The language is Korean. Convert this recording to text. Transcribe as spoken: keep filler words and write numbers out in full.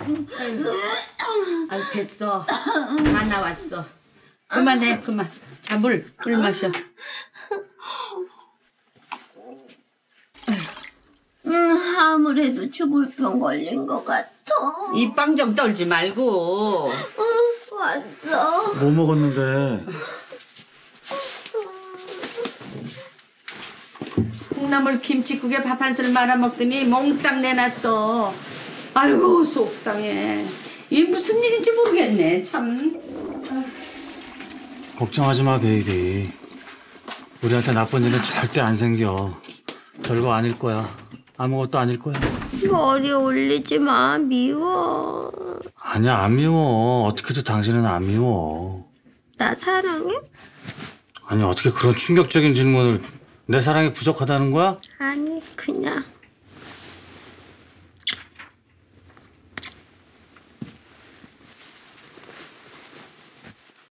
아유 됐어. 다 나왔어. 그만해 그만. 자 물 물 마셔. 음, 아무래도 죽을 병 걸린 것 같아. 이 빵 좀 떨지 말고. 응, 왔어. 뭐 먹었는데? 콩나물 김치국에 밥 한 술 말아 먹더니 몽땅 내놨어. 아이고 속상해. 이게 무슨 일인지 모르겠네 참. 걱정하지 마, 베이비. 우리한테 나쁜 일은 절대 안 생겨. 별거 아닐 거야. 아무것도 아닐 거야. 머리 올리지 마, 미워. 아니야, 안 미워. 어떻게든 당신은 안 미워. 나 사랑해? 아니, 어떻게 그런 충격적인 질문을 내 사랑이 부족하다는 거야? 아니, 그냥